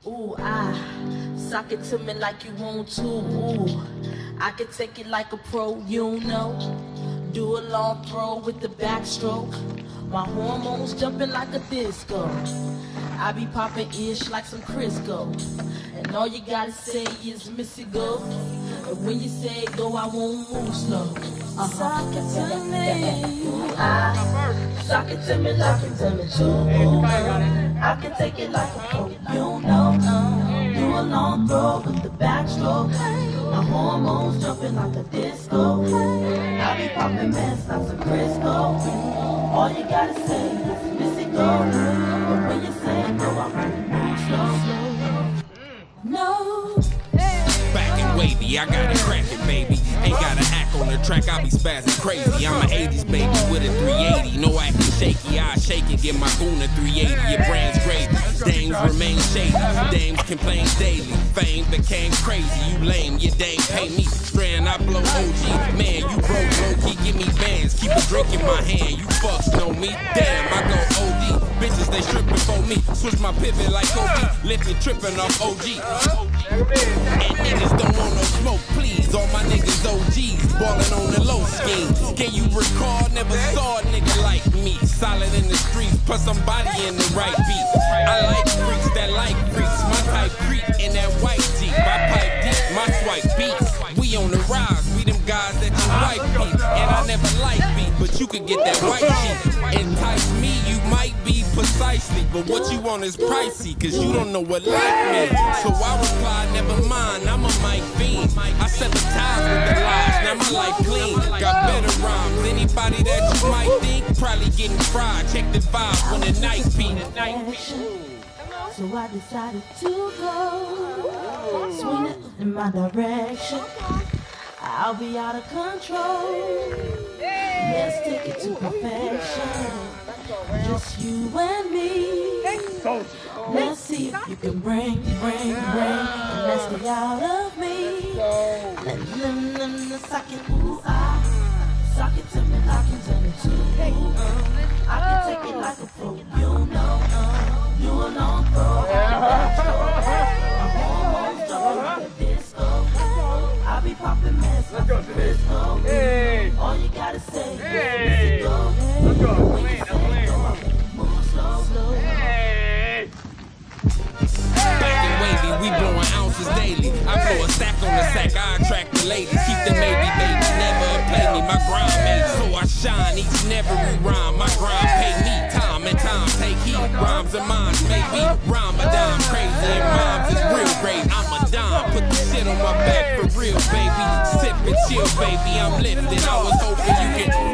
Ooh, sock it to me like you want to. Ooh, I can take it like a pro, you know. Do a long throw with the backstroke. My hormones jumping like a disco. I be popping ish like some Crisco. And all you gotta say is Missy go. And when you say go, I won't move slow. Sock it to me. Ooh, sock it to me like you tell me to. I can take it like a pro, you know. Do a long throw with the backstroke. My hormones jumping like a disco. I be popping mess like some Crisco. All you gotta say is Missy go. But when you say go, I won't move slow. No. Back and wavy, I got it crackin', baby. Ain't gotta act on the track, I be spazzing crazy. I'm an 80s baby with a 380. No acting shaky, I shake and get my goon a 380. Your brand's gravy, dames remain shady. Dames complain daily, fame became crazy. You lame, your dame pay me. Strand, I blow OG. Man, you broke low-key, give me bands. Keep a drink in my hand, you fucks know me. Damn, I go OD. Bitches, they stripping for me. Switch my pivot like Kobe. Lifting, tripping off OG. And niggas don't want no smoke, please. All my niggas OGs, ballin' on the low scheme. Can you recall? Never saw a nigga like me. Solid in the streets, plus somebody in the right beat. I like freaks that like freaks. My type creep in that white Jeep. I pipe deep, my swipe beats. We on the rise, we them guys that you wife beat. And I never like beat, but you could get that white sheet. Entice me, you might be precisely, but what you want is pricey, cause you don't know what life means. So I reply, never mind, I'm a Mike Fiend. I set the ties with the lies, now my life clean. Got better rhymes, anybody that you might think probably getting fried. Check the vibe when the night beat. So I decided to go, swing it in my direction. I'll be out of control. Let's take it to perfection. Just you and me. Let's see if you can bring the nasty out of me. Let sock it, ooh, sock it to me like you tell me to. I can take it like a pro, you know. You a long throw, my hormones jumping like a disco. I be popping mess like a Crisco. All you gotta say is go. When you say go, I move slow. Back and wavy, we blowing ounces daily. I blow a stack on the sack, I attract the ladies. Keep the baby, never play me. My grind made so I shine each and every rhyme. My grind pay me time and time take heat. Rhymes and minds maybe Ramadan crazy and rhymes is real great. I'm a dime, put the shit on my back for real, baby. Sip and chill, baby. I'm lifted. I was hoping you could